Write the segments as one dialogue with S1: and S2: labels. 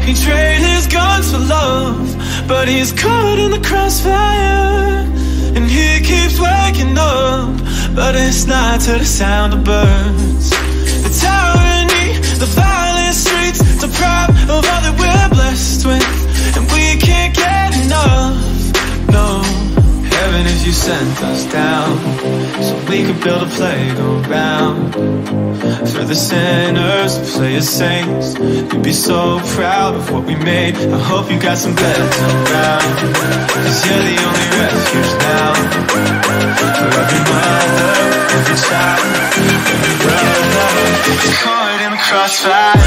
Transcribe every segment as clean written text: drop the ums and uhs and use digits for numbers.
S1: He traded his guns for love, but he's caught in the crossfire. And he keeps waking up, but it's not to the sound of birds. The tyranny, the violent streets, deprived of all that we're blessed with, and we can't get enough. No, heaven if you sent us down, so we could build a playground for the sinners to play as saints. You'd be so proud of what we made. I hope you got some beds around, 'cause you're the only refuge now for every mother, every child, every brother caught in the crossfire.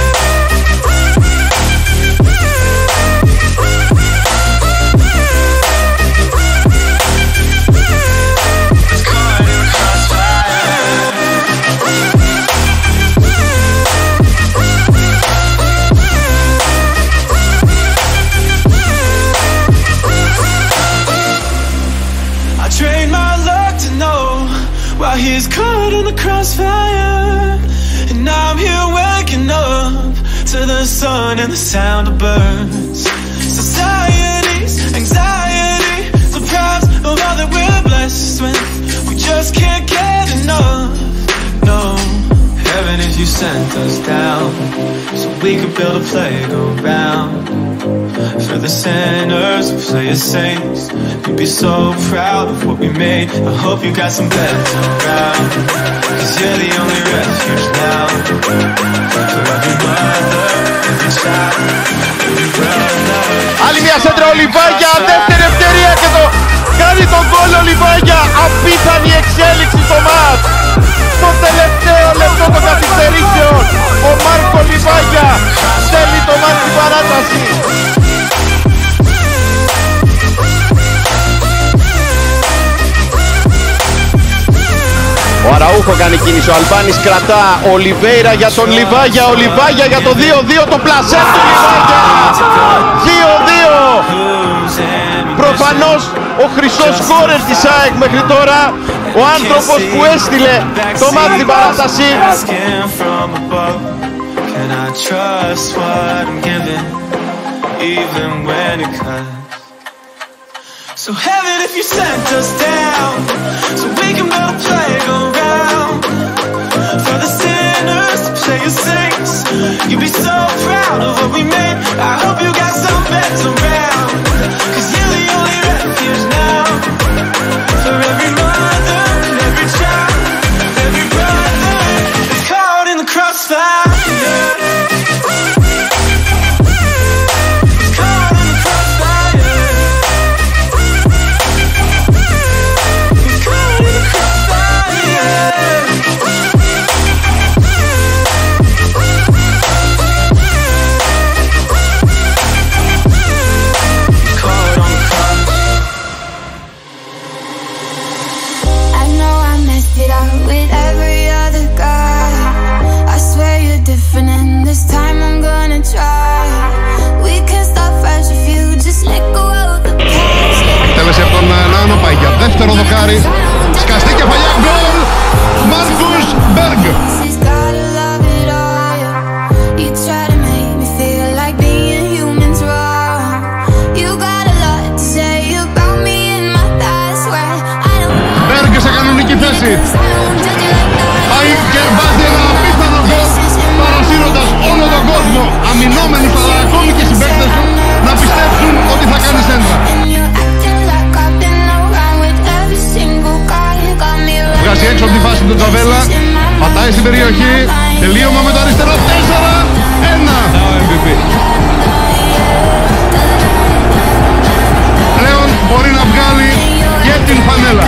S1: While he's caught in the crossfire, and I'm here waking up to the sun and the sound of birds. Society's anxiety deprives of all that we're blessed with. We just can't get enough. No, heaven if you sent us down, so we could build a playground for the sinners who play as saints. You'd be so proud of what we made. I hope you got some beds around, 'cause you're the only refuge now for every mother, every child, every brother.
S2: Άλλη μια σέντρα ο Λιβάγια, δεύτερη ευκαιρία και το κάνει τον γκολ ο Λιβάγια. Απίθανη εξέλιξη στο μάτς. Στο τελευταίο λεπτό των καθυστερήσεων ο Μάρκο Λιβάγια στέλνει το μάτς στην παράταση. Ο Αραούχο κάνει κίνηση, ο Αλβάνης κρατά, ο Λιβέιρα για τον Λιβάγια, ο Λιβάγια για το 2-2, το πλασέ του Λιβάγια, 2-2. Προφανώς ο χρυσός σκόρερ της ΑΕΚ μέχρι τώρα, ο άνθρωπος που έστειλε το μάτι στην παράταση.
S1: So heaven if you sent us down, so we can build a playground for the sinners to play as saints. You'd be so proud of what we made. I hope you got some beds around, 'cause you're the only refuge now for every mother and every child, every brother that's caught in the crossfire.
S2: Εκτέλεσε από τον Νάνο, πάει για δεύτερο δοκάρι, σκαστή κεφαλιά, γκολ, Μάρκους Μπέργκ. Μπέργκ σε κανονική θέση, πάει και βάζει ένα απίθανο γκολ, παρασύροντας όλο τον κόσμο, αμυνόμενους αλλά ακόμη και συμπαίκτες του, να πιστέψουν ότι θα κάνει σέντρα. Βγάζει έξω από τη φάση του Τζαβέλα, πατάει στην περιοχή, τελείωμα με το αριστερό, 4-1. Πλέον μπορεί να βγάλει και την φανέλα.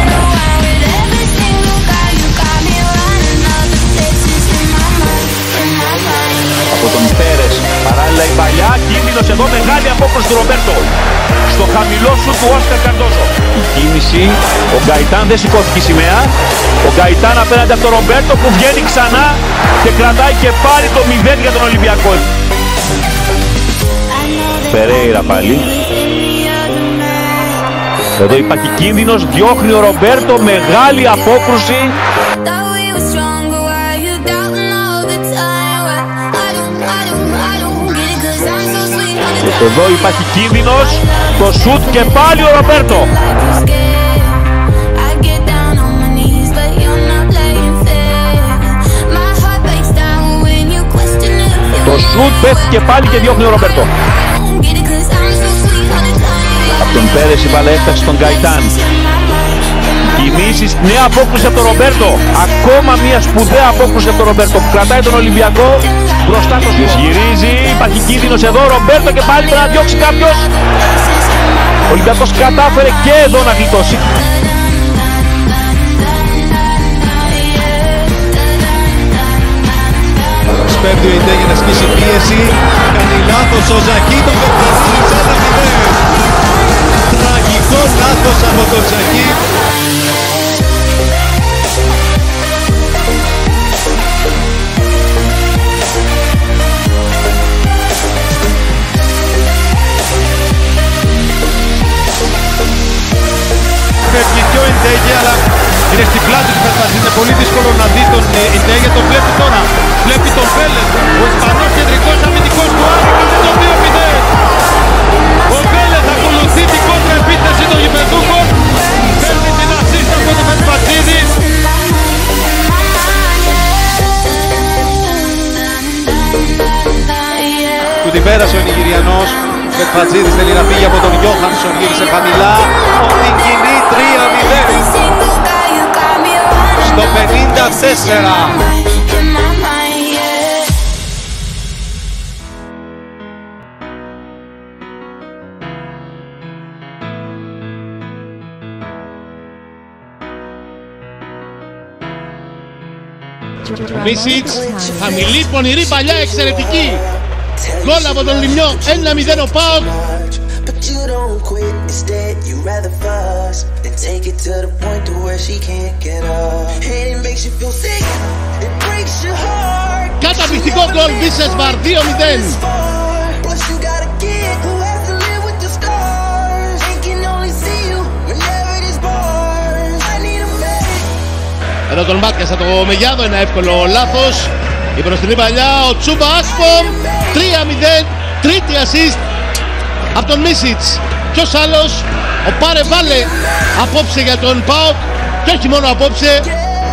S3: Από τον Πέρες, παράλληλα η παλιά, κίνδυνος εδώ, μεγάλη απόκρουση του Ρομπέρτο. Στο χαμηλό σου του Όσκαρ Καρντόζο. Η κίνηση, ο Γκαϊτάν δεν σηκώθηκε η σημαία. Ο Γκαϊτάν απέναντι από τον Ρομπέρτο που βγαίνει ξανά και κρατάει και πάρει το 0 για τον Ολυμπιακό. Περέιρα πάλι. Εδώ υπάρχει κίνδυνος, διώχνει ο Ρομπέρτο, μεγάλη απόκρουση. Εδώ υπάρχει κίνδυνος, το σουτ και πάλι ο Ρομπέρτο. Το σουτ πέφτει και πάλι και διώχνει ο Ρομπέρτο. Από τον Πέρες η μπάλα έφτασε στον Γκαϊτάν. Κινήσεις, νέα απόκριση από τον Ρομπέρτο. Ακόμα μια σπουδαία απόκριση από τον Ρομπέρτο που κρατάει τον Ολυμπιακό μπροστά το σουτ. Γυρίζει, υπάρχει κίνδυνος εδώ, Ρομπέρτο και πάλι πρέπει να διώξει κάποιος. Ο Ολυμπιακός κατάφερε και εδώ να γλιτώσει.
S4: Πέφτει ο Ιντέ για να ασκήσει πίεση. Κάνει λάθος ο Ζακί, το πετρίζει σε 1-0. Τραγικό λάθος από τον Ζακί. Φεύγει και ο Ιντέγε, αλλά είναι στην πλάτη του Φερφατζή. Είναι πολύ δύσκολο να δει τον Ιντέγε. Τον βλέπει τώρα. Βλέπει τον Βέλες. Ο Ισπανός κεντρικός αμυντικός του Άρη κάνει το 2-0. Ο Βέλες ακολουθεί την κόντρα επίθεση των γηπεδούχων. Παίρνει την ασίστα από τον Φερφατζίδη. Του την πέρασε ο Νιγηριανός. Φερφατζίδης θέλει να φύγει από τον Γιώχανσον. Γύρισε χαμηλά. Την κοινή 3-0. Στο 54. Ο Μίσιτς, χαμηλή, πονηρή παλιά, εξαιρετική. Γκολ από τον Λιμιό, 1-0 ο ΠΑΟΚ. Καταπληκτικό γκολ, Βίσεσβαρ, 2-0. Εδώ τον μπάτιασα το Μεγιάδο, ένα εύκολο λάθος. Η μπροστινή παλιά, ο Τσούμπα Άσπομ, 3-0, τρίτη assist από τον Μίσιτς. Ποιος άλλος, ο Πάρε Βάλε, απόψε για τον ΠΑΟΚ και όχι μόνο απόψε.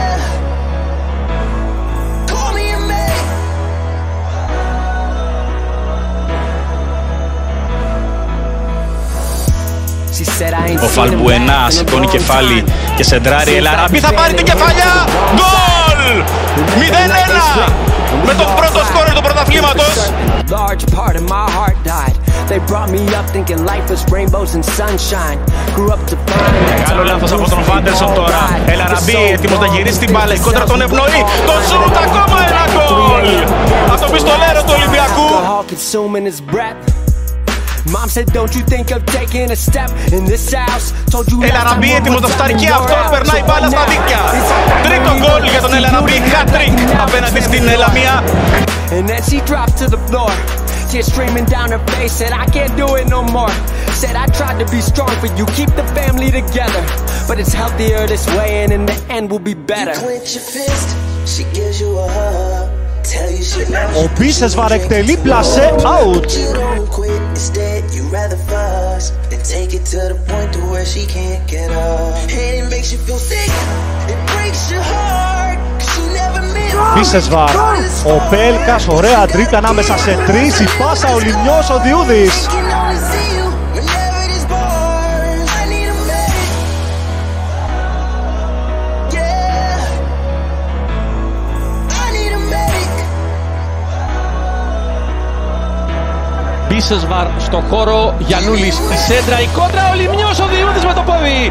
S5: Ο Βαλμπουενά σηκώνει κεφάλι και σεντράρει. Ελαραμπή θα πάρει την κεφαλιά. Γκολ! 0-1 με τον πρώτο σκόρερ του πρωταθλήματος. Μεγάλο λάθος από τον Βάντερσον τώρα. Ελαραμπή έτοιμος να γυρίσει την μπάλα. Η κόντρα τον ευνοεί. Το σουτ, ακόμα ένα γκολ από τον πιστολέρο του Ολυμπιακού. Ελαραμπή έτοιμος να φτάρει και αυτός, περνάει μπάλα στα δίκτυα. Τρίτο γκολ για τον Ελαραμπή, hat-trick απέναντι στην Λαμία. Tears streaming down her face, said I can't do it no more. Said I tried to be strong for you, keep the family together. But it's healthier this way and in the end will be better. You clench your fist, she gives you a hug. Tell you she loves you. Ο Βίσεσβαρ εκτελεί πλασέ out. You don't quit, instead you rather fuss and take it to the point to where she can't get up. And it makes you feel sick, it breaks your heart.
S2: Βίσεσβαρ, ο Πέλκας, ωραία τρίτα ανάμεσα σε τρεις, η πάσα ο Λιμιός, ο Διούδης.
S6: Βίσεσβαρ στο χώρο, Γιαννούλης, η σέντρα, η κόντρα, ο Λιμιός, ο Διούδης με το πόδι.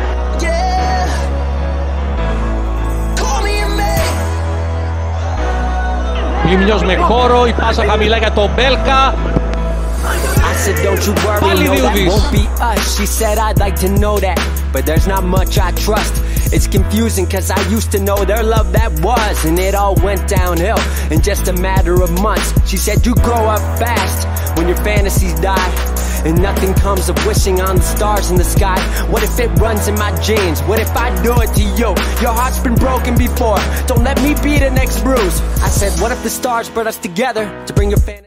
S6: Λιμιός με χώρο, η πάσα χαμηλά για τον Μπέλκα. Πάλι Διούδης.
S7: She said I'd like to know that, but there's not much I trust. It's confusing cause I used to know their love that was, and it all went downhill in just a matter of months. She said you grow up fast when your fantasies die, and nothing comes of wishing on the stars in the sky. What if it runs in my genes? What if I do it to you? Your heart's been broken before, don't let me be the next bruise. I said what if the stars brought us together to bring your fantasy